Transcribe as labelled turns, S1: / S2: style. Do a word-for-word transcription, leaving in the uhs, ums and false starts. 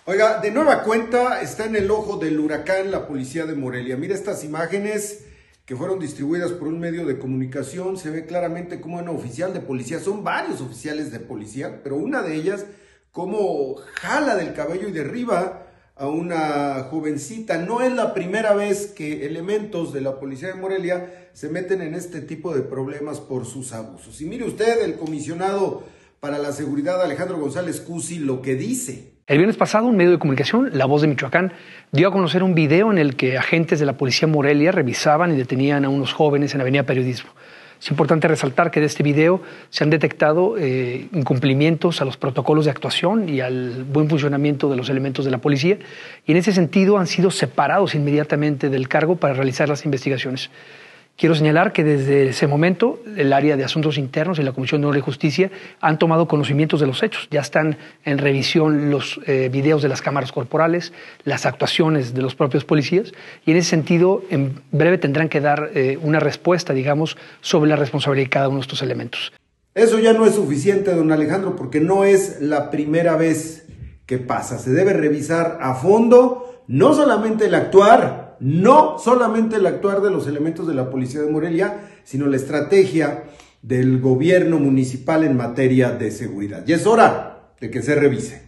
S1: Oiga, de nueva cuenta está en el ojo del huracán la policía de Morelia. Mira estas imágenes que fueron distribuidas por un medio de comunicación. Se ve claramente como un oficial de policía, son varios oficiales de policía, pero una de ellas como jala del cabello y derriba a una jovencita. No es la primera vez que elementos de la policía de Morelia se meten en este tipo de problemas por sus abusos. Y mire usted, el comisionado para la seguridad, Alejandro González Cusi, lo que dice.
S2: El viernes pasado, un medio de comunicación, La Voz de Michoacán, dio a conocer un video en el que agentes de la policía Morelia revisaban y detenían a unos jóvenes en Avenida Periodismo. Es importante resaltar que de este video se han detectado eh, incumplimientos a los protocolos de actuación y al buen funcionamiento de los elementos de la policía, y en ese sentido han sido separados inmediatamente del cargo para realizar las investigaciones. Quiero señalar que desde ese momento el área de Asuntos Internos y la Comisión de Honor y Justicia han tomado conocimientos de los hechos. Ya están en revisión los eh, videos de las cámaras corporales, las actuaciones de los propios policías, y en ese sentido en breve tendrán que dar eh, una respuesta, digamos, sobre la responsabilidad de cada uno de estos elementos.
S1: Eso ya no es suficiente, don Alejandro, porque no es la primera vez que pasa. Se debe revisar a fondo, no solamente el actuar, No solamente el actuar de los elementos de la policía de Morelia, sino la estrategia del gobierno municipal en materia de seguridad. Y es hora de que se revise.